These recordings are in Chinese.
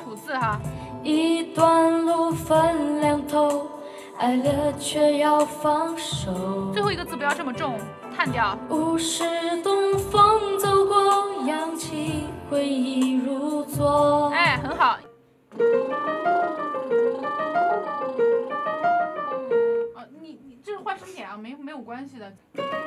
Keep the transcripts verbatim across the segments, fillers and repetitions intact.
楚辞哈。 一段路分两头，爱了却要放手。 最后一个字不要这么重，叹掉。 物是东风走过，扬起回忆如昨。 哎，很好。哦，你你这是换声点啊，没没有关系的。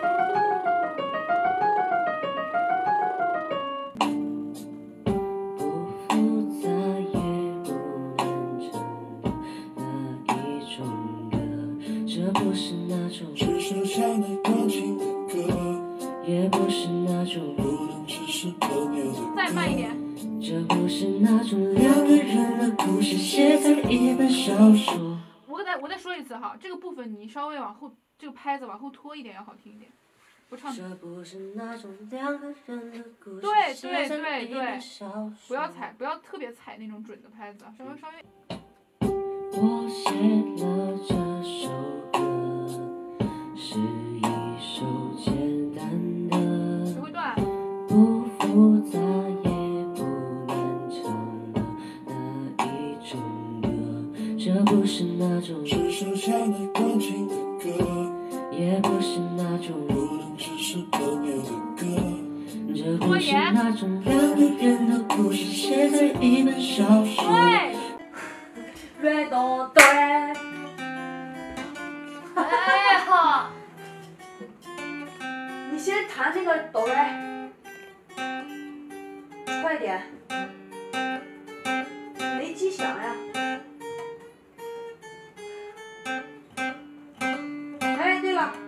这不是那种只剩下那感情的歌，也不是那种不能只是朋友的歌。 再慢一点。 这不是那种两个人的故事写在一本小说。 我再我再说一次哈，这个部分你稍微往后，这个拍子往后拖一点要好听一点。我唱。 这不是那种两个人的故事对写对在一对对本小说。 不要踩，不要特别踩那种准的拍子，稍微稍微。 我写了这首歌，是一首简单的， 学会断。 不复杂也不难唱的那一种歌。这不是那种只剩下那感情的歌，也不是那种不能只是朋友的歌。这不是那种两个人的故事写在一本小说。 对。 瑞哆哆。 哎好，你先弹那个哆来，快点，没记响呀。哎，对了。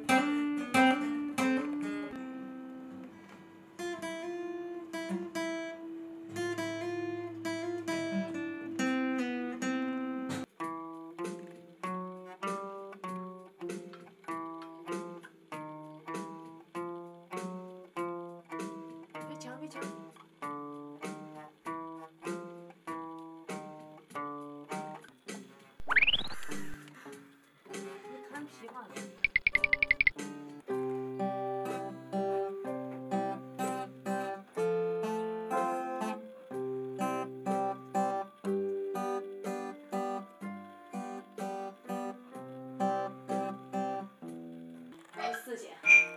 别抢！你弹琵琶的。来四弦。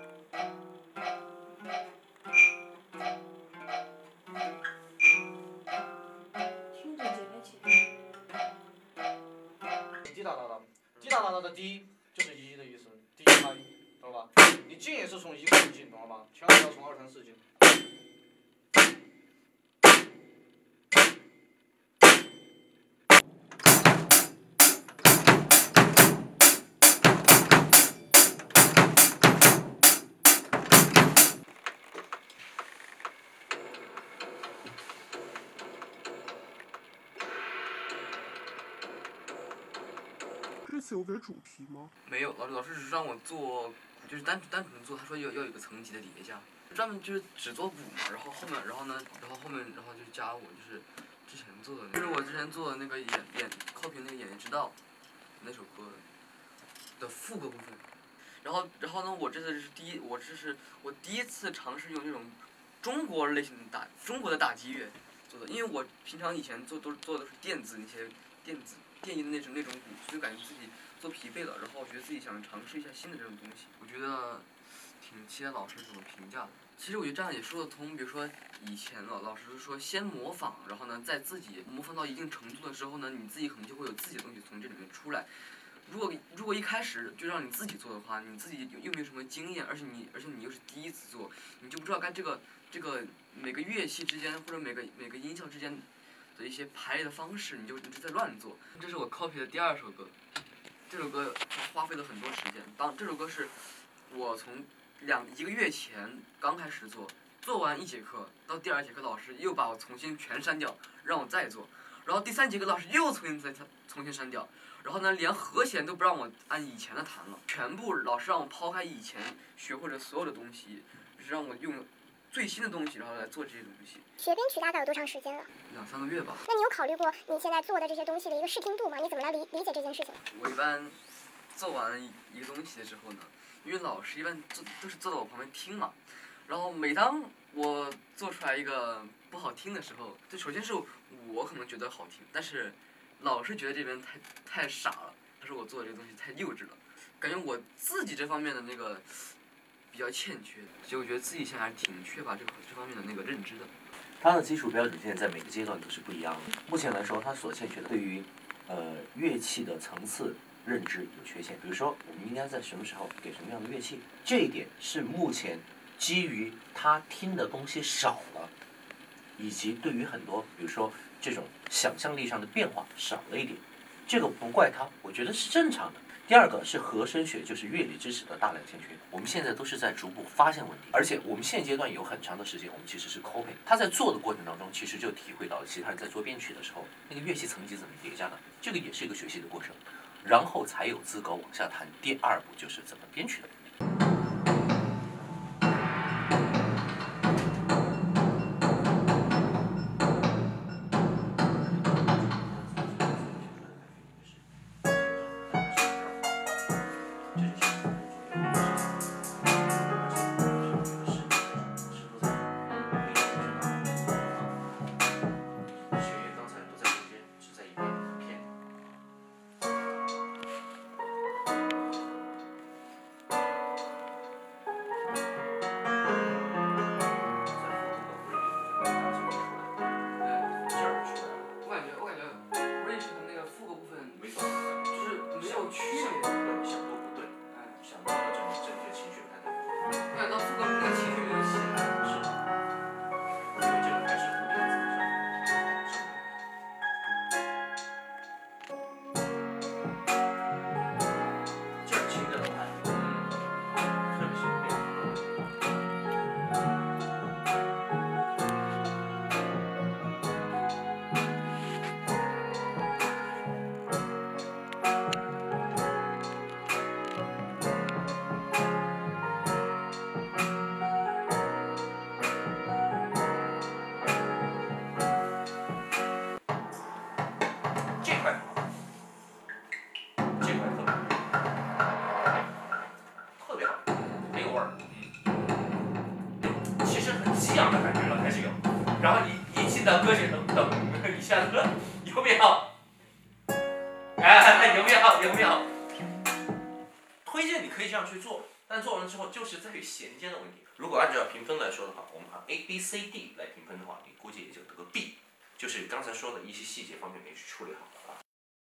滴答答答，滴答答答的滴就是一的意思，滴答一，懂了吧？你进也是从一开始进，懂了吧？千万不要从二三四进。 这次有给主题吗？ 没有，老老师只是让我做，就是单单纯做，他说要要有一个层级的叠加，专门就是只做鼓嘛，然后后面，然后呢，然后后面，然后就加我就是之前做的，就是我之前做的那个演演 copy 那个《演员之道》那首歌的副歌部分，然后然后呢，我这次是第一，我这是我第一次尝试用这种中国类型的打中国的打击乐做的，因为我平常以前做都做的都是电子那些电子。电音的那种那种鼓，所以感觉自己做疲惫了，然后我觉得自己想尝试一下新的这种东西，我觉得挺期待老师怎么评价的。其实我觉得这样也说得通，比如说以前老老师说先模仿，然后呢在自己模仿到一定程度的时候呢，你自己可能就会有自己的东西从这里面出来。如果如果一开始就让你自己做的话，你自己又没有什么经验，而且你而且你又是第一次做，你就不知道该这个这个每个乐器之间或者每个每个音效之间的一些排列的方式，你就你就在乱做。这是我 copy 的第二首歌，这首歌花费了很多时间。当这首歌是我从两一个月前刚开始做，做完一节课到第二节课，老师又把我重新全删掉，让我再做。然后第三节课老师又重新再重新删掉，然后呢连和弦都不让我按以前的弹了，全部老师让我抛开以前学会的所有的东西，就是让我用最新的东西，然后来做这些东西。 学编曲大概有多长时间了？ 两三个月吧。 那你有考虑过你现在做的这些东西的一个视听度吗？你怎么来理理解这件事情？ 我一般做完一个东西的时候呢，因为老师一般坐都是坐在我旁边听嘛，然后每当我做出来一个不不好听的时候，就首先是我可能觉得好听，但是老师觉得这边太太傻了，他说我做的这个东西太幼稚了，感觉我自己这方面的那个比较欠缺，所以我觉得自己现在还挺缺乏这个这方面的那个认知的。 它的基础标准现在在每个阶段都是不一样的。目前来说，它所欠缺的对于呃乐器的层次认知有缺陷。比如说，我们应该在什么时候给什么样的乐器，这一点是目前基于他听的东西少了，以及对于很多比如说这种想象力上的变化少了一点，这个不怪他，我觉得是正常的。第二个是和声学，就是乐理知识的大量欠缺。我们现在都是在逐步发现问题，而且我们现阶段有很长的时间，我们其实是 copy。他在做的过程当中，其实就体会到了其他人在做编曲的时候，那个乐器层级怎么叠加的，这个也是一个学习的过程，然后才有资格往下谈。第二步就是怎么编曲的。 然后一一进到歌曲等等一下子，有没有？哎，有没有？有没有？推荐你可以这样去做，但做完之后就是在于衔接的问题。如果按照评分来说的话，我们按 A B C D 来评分的话，你估计也就得个 B， 就是刚才说的一些细节方面没去处理好啊。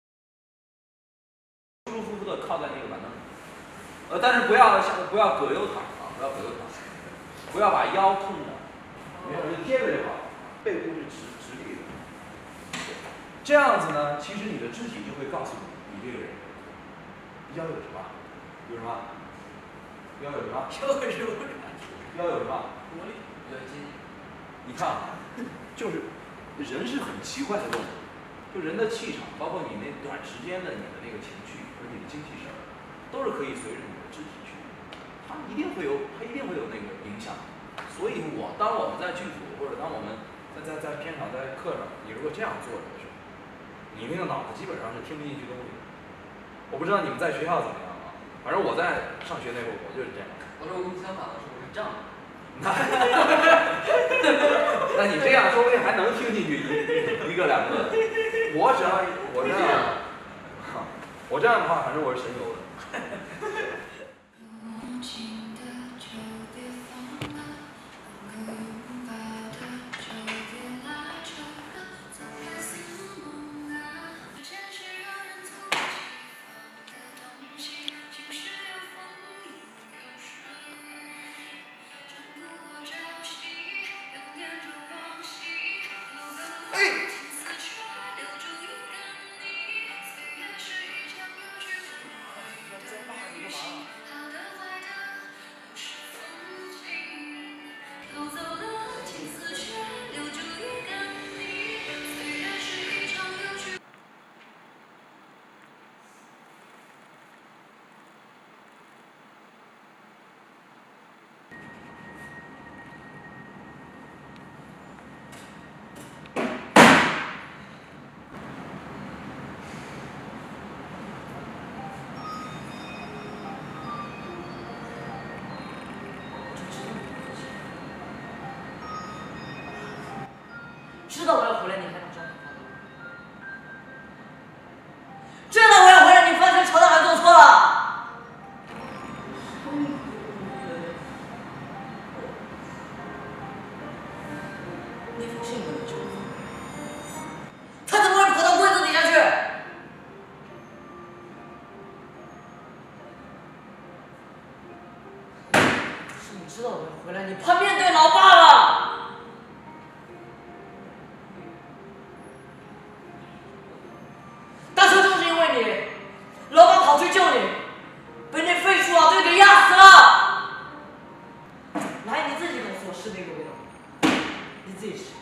舒舒服服的靠在那个板凳上，呃，但是不要不要葛优躺啊，不要葛优躺，不要把腰痛的，没有就贴着就好。背部是直直立的，这样子呢，其实你的肢体就会告诉你，你这个人腰有什么？有什么？腰有什么？腰有什么？腰有什么？ 比较接近。 你看啊，就是人是很奇怪的动物，就人的气场，包括你那短时间的你的那个情绪和你的精气神，都是可以随着你的肢体去，它一定会有，它一定会有那个影响。所以我当我们在剧组或者当我们在在在片场在课上，你如果这样做的时候，你那个脑子基本上是听不进去东西的。我不知道你们在学校怎么样啊，反正我在上学那会儿我就是这样。 我说我跟你相反的是，我是这样的。 那你这样说不定还能听进去一一个两个。我只要我这样，我这样的话，反正我是神游的。 道我要回来，你还把照片发给我？知道我要回来，你翻身朝他还做错了。那封信不能就他怎么会跑到柜子底下去？是你知道我要回来，你怕面对老爸了。当初就是因为你，老爸跑去救你，被那废树老队给压死了。来，你自己告诉我是哪个味道？你自己吃。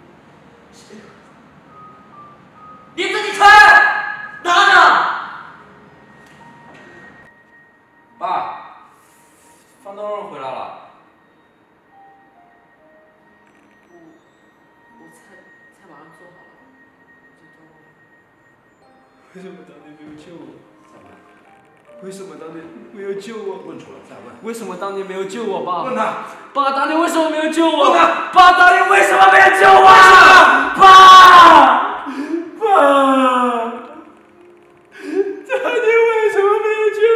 你自己吃，拿着。 爸，方东回来了。 我我菜菜马上做好了，就交过来。 为什么当年没有救我？再问。为什么当年没有救我？ 问出来，再问。 为什么当年没有救我，爸？ 问他。 爸，当年为什么没有救我？ 问他。 爸，当年为什么没有救我？爸，爸，当年为什么没有救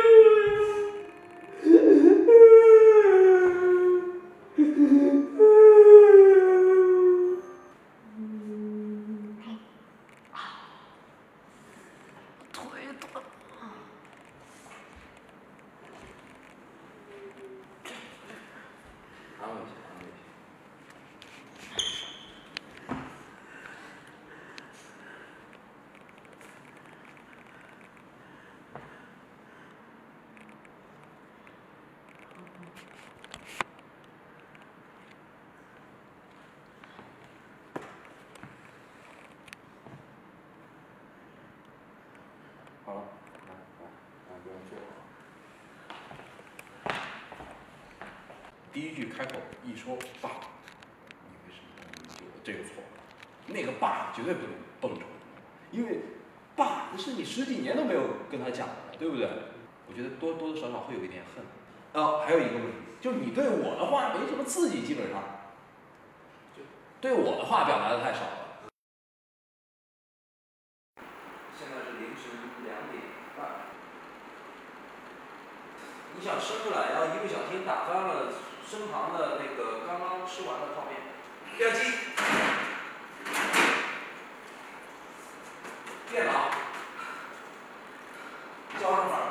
腿疼。 安慰一下，安慰一下。好了，来来，两个人坐好。第一句开口一说爸，你为什么当年救我？这个错，那个爸绝对不能蹦出来，因为爸不是你十几年都没有跟他讲的，对不对？我觉得多多多少少会有一点恨。呃，还有一个问题，就是你对我的话没什么刺激，基本上，就对我的话表达的太少了。现在是凌晨两点半，你想生出来，然后一不小心打翻了身旁的那个刚刚吃完的泡面，不要急，电脑交上门，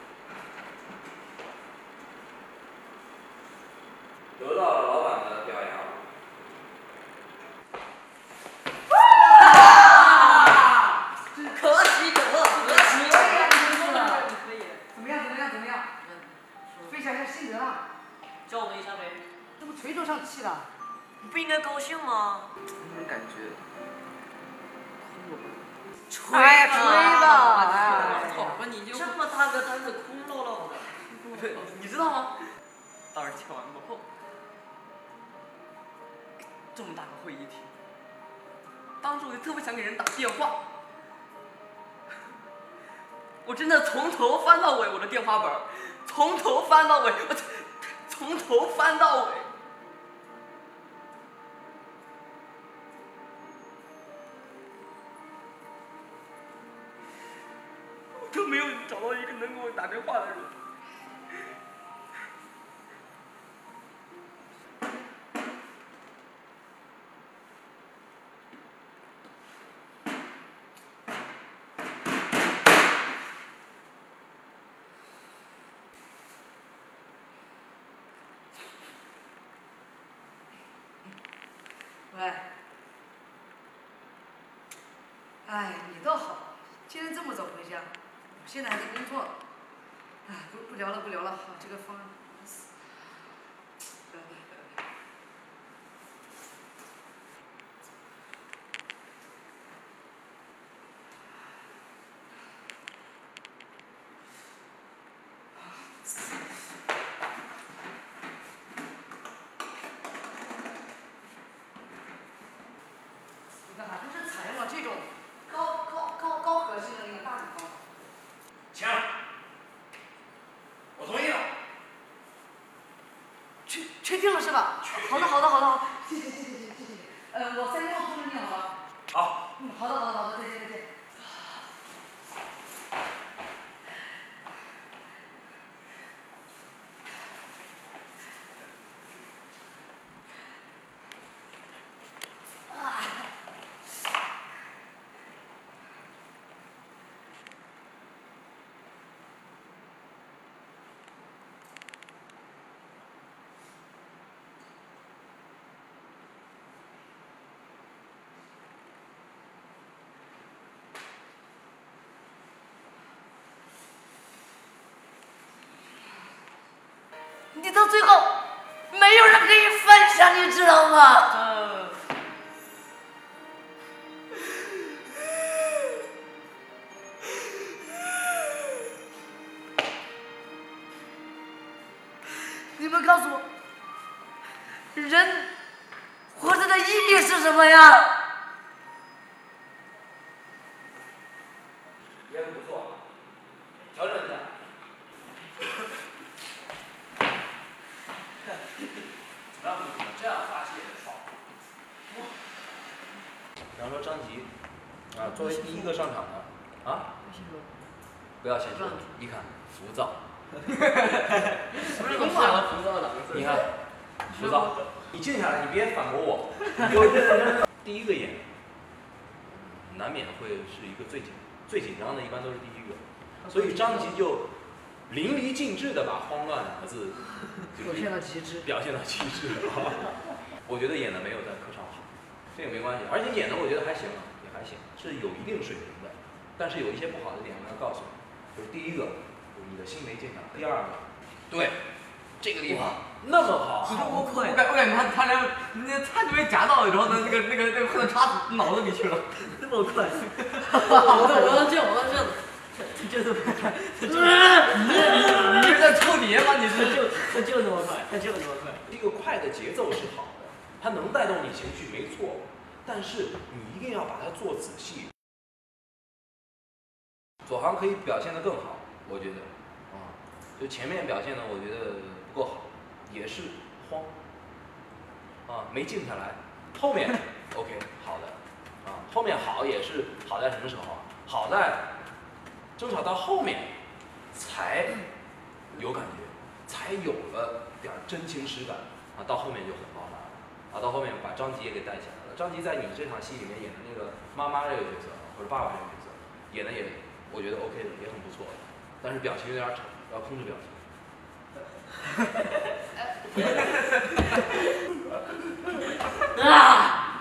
得到了老板的表扬。 可喜可贺，可喜可贺！可以，怎么样？怎么样？怎么样？分享一下心得啊！教我一下呗。这不垂头丧气的，你不应该高兴吗？ 那种感觉， 吹哎呀，吹吧！ 哎，好吧，你就这么大个单子空落落的， 你知道吗？当时签完过后，这么大个会议厅，当时我就特别想给人打电话。我真的从头翻到尾，我的电话本，从头翻到尾，我从头翻到尾。我都没有找到一个能给我打电话的人。 喂，哎，你倒好，今天这么早回家，我现在还在工作。哎，不不聊了不聊了，好，这个方案，拜拜拜拜。你看，还是采用了这种高高高高核心的那个大礼方法。 行，我同意了。 确确定了是吧？好的好的好的好，谢谢谢谢谢谢谢谢。呃，我三天后通知你好了。 好的好的好的，再见再见。你到最后没有人可以分享，你知道吗？ 呃， 你们告诉我，人活着的意义是什么呀？ 也不错，调整一下。让你们这样发泄爽。比方说张吉，啊，作为第一个上场的，啊，不要先说，你看浮躁。 不是公马了，浮躁的。 你看，浮躁，你静下来，你别反驳我。你给我认真。第一个演，难免会是一个最紧最紧张的，一般都是第一个，所以张吉就淋漓尽致的把慌乱两个字表现到极致， 表现到极致。我觉得演的没有在课上好，这个没关系，而且演的我觉得还行，也还行，是有一定水平的，但是有一些不好的点我要告诉你，就是第一个，你的心没静下来；第二个，对，这个地方那么好， 我我感我感觉他他俩那差点被夹到，然后呢那个那个那个快点插脑子里去了， 那么快，我都我都这样我都这样。就这么快，他就你是在抽碟吗？你是就他就那么快，他就那么快。 这个快的节奏是好的，它能带动你情绪，没错。但是你一定要把它做仔细。左航可以表现得更好，我觉得，啊，就前面表现的我觉得不够好，也是慌，啊，没静下来。后面 OK 好的，啊，后面好也是好在什么时候啊？好在。争吵到后面，才有感觉，才有了点真情实感啊！到后面就很爆发了啊！到后面把张吉也给带起来了。张吉在你这场戏里面演的那个妈妈这个角色或者爸爸这个角色，演的也我觉得 OK 的，也很不错，但是表情有点吵，要控制表情。啊！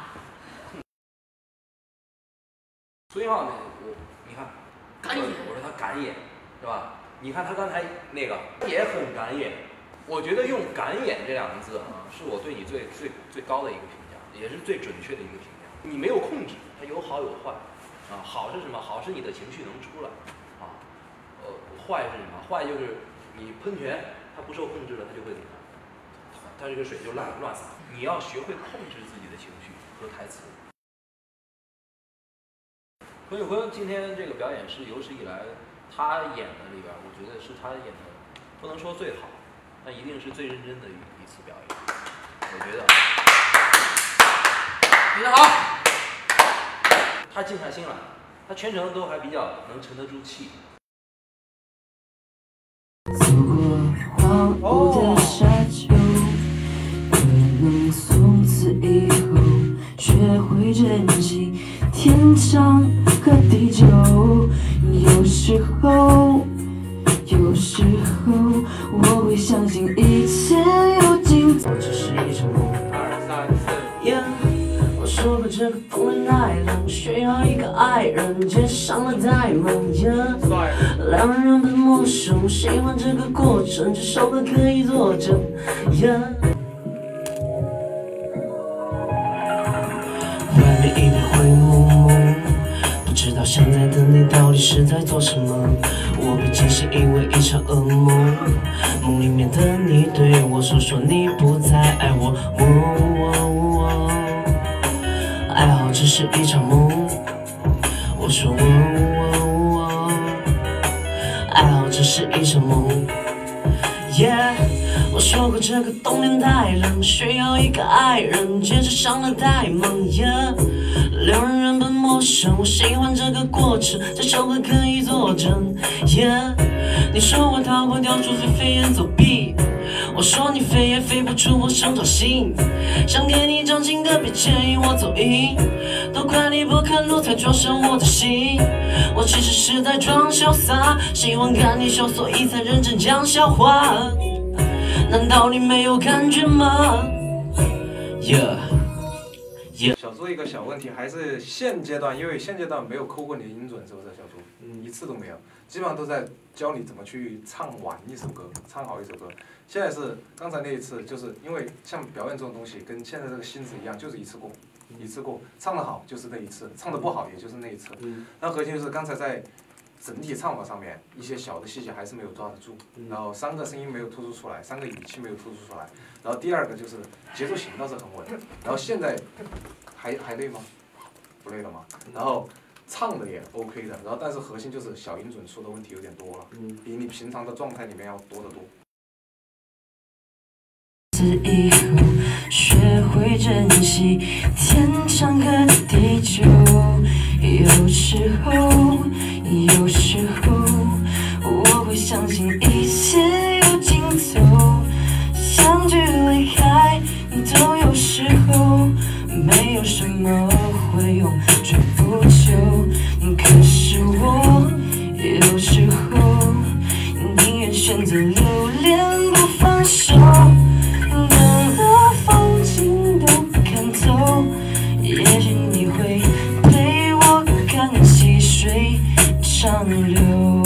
所以嘛，我你看。 敢演， 我说他敢演，是吧？你看他刚才那个也很敢演，我觉得用“敢演”这两个字啊，是我对你最最最高的一个评价，也是最准确的一个评价。你没有控制，它有好有坏，啊，好是什么？好是你的情绪能出来，啊，呃，坏是什么？坏就是你喷泉它不受控制了，它就会怎么样？它这个水就乱乱洒。你要学会控制自己的情绪和台词。何炅坤今天这个表演是有史以来他演的里边，我觉得是他演的，不能说最好，但一定是最认真的一次表演。我觉得非常好，他静下心来，他全程都还比较能沉得住气。 走过荒芜的沙丘，可能从此以后学会珍惜天长和地久。有时候，有时候我会相信一切有尽头，只是一场梦。Yeah, 我说过这个冬天太冷，需要一个爱人，结上了太忙。Yeah, 两人本陌生，喜欢这个过程，这首歌可以作证。Yeah, 外面一片灰蒙蒙，不知道现在的你到底是在做什么。我被惊醒，因为一场噩梦，梦里面的你对我说说你不再爱我。哦哦哦，爱好只是一场梦。我说哦哦哦，爱好只是一场梦。Yeah, 我说过这个冬天太冷，需要一个爱人，接着上了太忙。Yeah, 两人原本陌生，我喜欢这个过程，这首歌可以作证。Yeah， 你说我逃不掉，除非飞檐走壁。我说你飞也飞不出我手掌心，想给你掌心的，别介意我走音。都怪你不看路才撞上我的心，我其实是在装潇洒，喜欢看你笑，所以才认真讲笑话。难道你没有感觉吗 ？Yeah。 小猪一个小问题，还是现阶段，因为现阶段没有抠过你的音准，是不是小猪？嗯，一次都没有，基本上都在教你怎么去唱完一首歌，唱好一首歌。现在是刚才那一次，就是因为像表演这种东西，跟现在这个心思一样，就是一次过，一次过，唱得好就是那一次，唱得不好也就是那一次。嗯。那核心就是刚才在整体唱法上面一些小的细节还是没有抓得住，然后三个声音没有突出出来，三个语气没有突出出来，然后第二个就是节奏型倒是很稳，然后现在还还累吗？不累了吗？然后唱的也 OK 的，然后但是核心就是小音准出的问题有点多了，比你平常的状态里面要多得多。 以后学会珍惜天长和地久，有时候，有时候我会相信一切有尽头，相聚离开都有时候，没有什么会永垂不朽。可是我有时候宁愿选择留恋不放手。也许你会陪我看细水长流，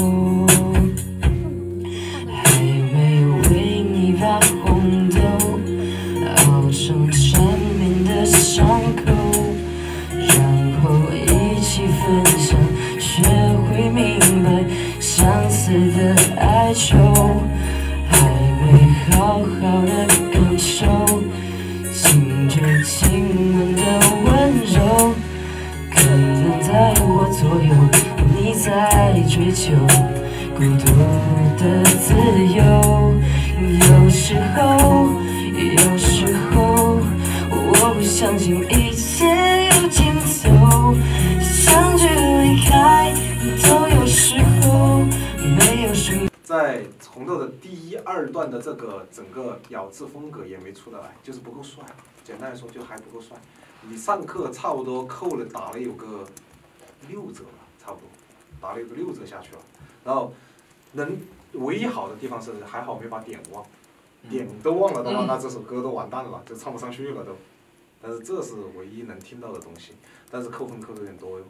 还没有为你把红豆熬成缠绵的伤口，然后一起分享，学会明白相似的哀愁，还没好好的感受亲着亲吻的温柔，可能在我左右，你在追求孤独的自由。有时候，有时候，我会相信一切有尽头，相聚离开都有时候，没有什么。 在红豆的第一二段的这个整个咬字风格也没出得来，就是不够帅。简单来说，就还不够帅。你上课差不多扣了打了有个六折吧，差不多打了有个六折下去了。然后能唯一好的地方是还好没把点忘，点都忘了的话，那这首歌都完蛋了，就唱不上去了都。但是这是唯一能听到的东西，但是扣分扣的有点多哟。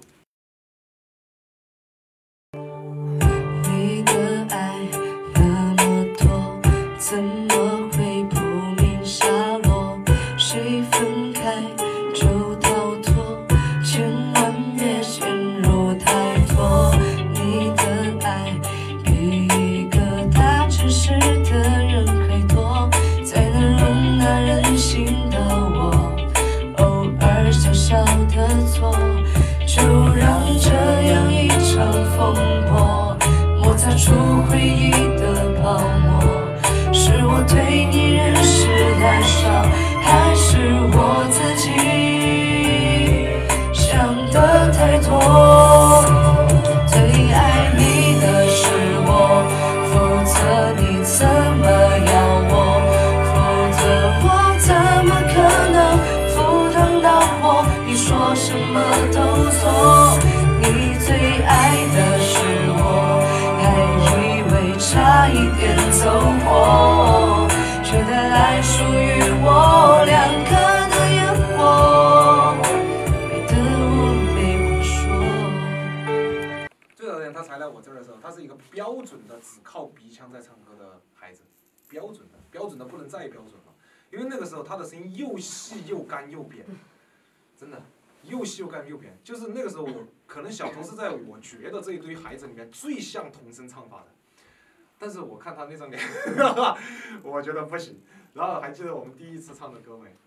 你的爱那么多，怎么会不明下落？谁分开就逃脱，千万别陷入太多。你的爱比一个大城市的人还多，才能容纳人心的我，偶尔小小的错，就让这样一场风波摩擦出回忆的泡沫。是我对你认识太少，还是我自己想的太多？最爱你的是我，否则你怎么要我？否则我怎么可能赴汤蹈火？你说什么都错。你最爱的是我，还以为差一点走火，却带来属于我两颗的烟火，美得我没话说。 最早点他才来我这儿的时候，他是一个标准的只靠鼻腔在唱歌的孩子，标准的，标准的不能再标准了，因为那个时候他的声音又细又干又扁，真的。又细又干又扁，就是那个时候我可能小童是在我觉得这一堆孩子里面最像童声唱法的，但是我看他那张脸，我觉得不行。然后还记得我们第一次唱的歌没？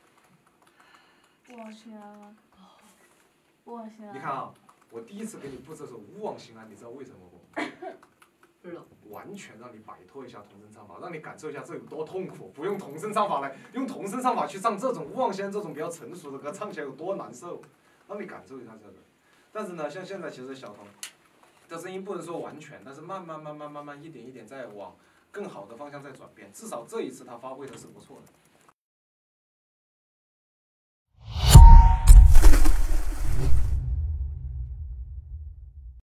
我天啊！我天啊！ 你看啊，我第一次给你布这首《勿忘心安》，你知道为什么不？ 不知道。 完全让你摆脱一下童声唱法，让你感受一下这有多痛苦。不用童声唱法来，用童声唱法去唱这种《勿忘心安》这种比较成熟的歌，唱起来有多难受，让你感受一下这个。 但是呢，像现在其实小童的声音不能说完全，但是慢慢慢慢慢慢一点一点在往更好的方向在转变，至少这一次他发挥的是不错的。